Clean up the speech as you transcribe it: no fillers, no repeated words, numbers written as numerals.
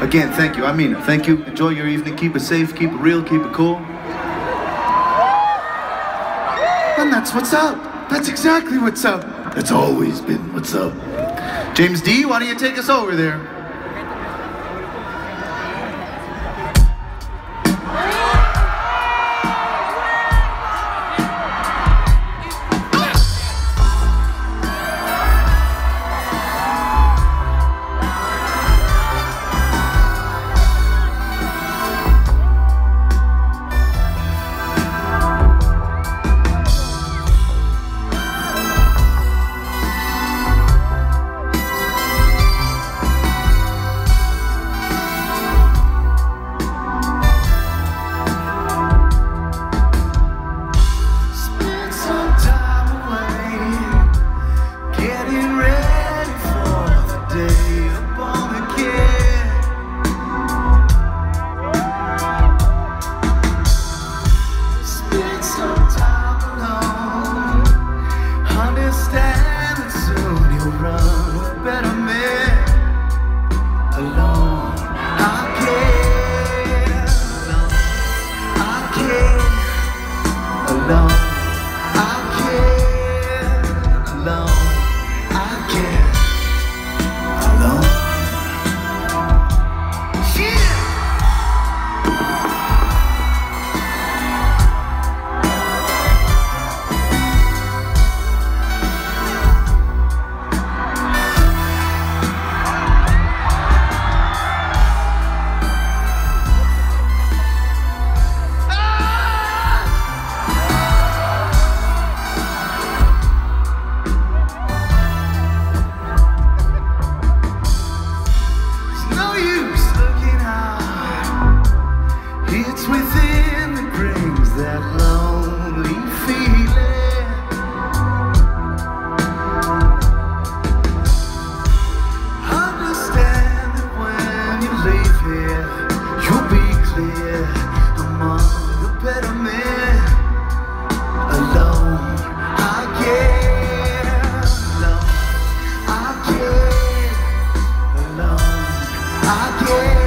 Again, thank you. I mean it. Thank you. Enjoy your evening. Keep it safe. Keep it real. Keep it cool. And that's what's up. That's exactly what's up. That's always been what's up. James D, why don't you take us over there? I care.